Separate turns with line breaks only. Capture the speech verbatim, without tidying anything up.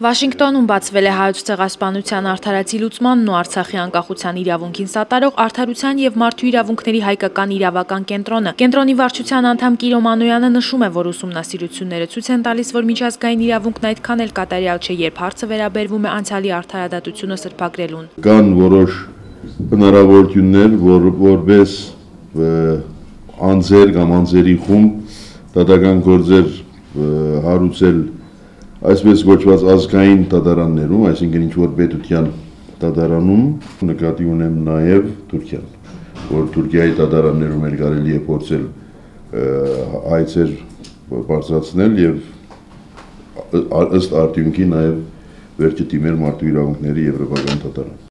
Վաշինգտոնում բացվել է Հայոց ցեղասպանության արդարացի լուծմանն ու Արցախի անկախության իրավունքին սատարող Արդարության և մարդու իրավունքների հայկական իրավական կենտրոնը։ Կենտրոնի վարչության անդամ Կիրո Մանոյանը նշում է, որ ուսումնասիրությունները ցույց են տալիս, որ միջազգային իրավունքն այդքան էլ կատարյալ չէ, երբ հարցը վերաբերվում է անցյալի արդարադատությունը սրբագրելուն։
Կան որոշ հնարավորություններ, որ որպես անձեր կամ անձերի խումբ դատական գործեր հարուցել այսպես կոչված ազգային դատարաններում, այսինքն ինչ-որ պետության դատարանում, նկատի ունեմ նաև Թուրքիան, որ Թուրքիայի դատարաններում էլ կարելի է փորձել հայցեր բարձրացնել եւ ըստ արդյունքի նաև վերջը դիմել մարդու իրավունքների եվրոպական դատարան։